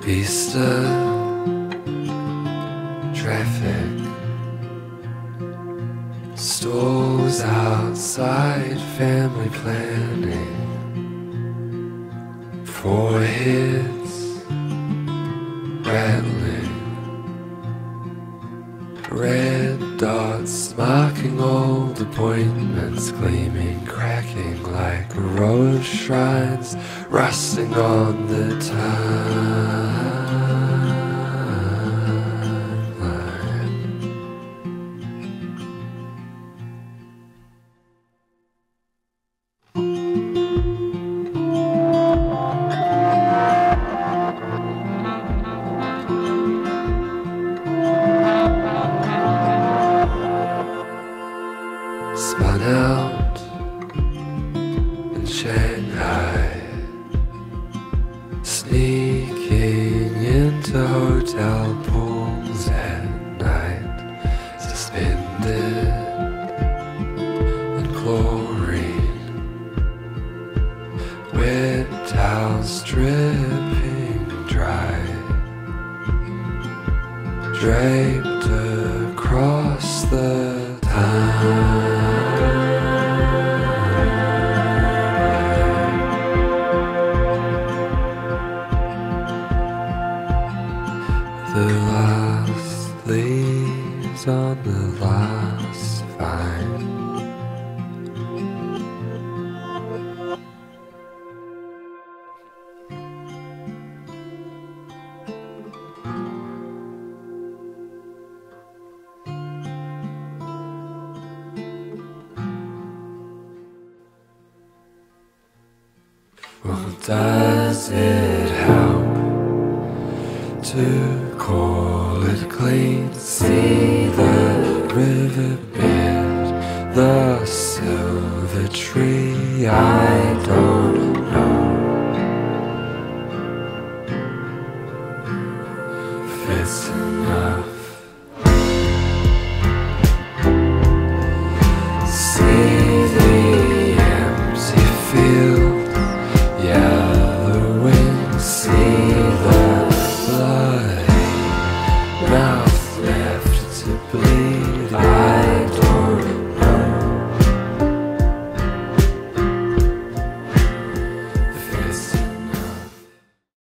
Easter traffic, stalls outside, family planning, foreheads rattling, red dots marking old appointments, gleaming, cracking like a row of shrines, rusting on the timeline. Spun out in Shanghai, sneaking into hotel pools at night, suspended in chlorine, wet towels dripping dry, draped across the time. The last leaves on the last vine, well, does it help to call it clean? See the riverbed, the silver tree, I don't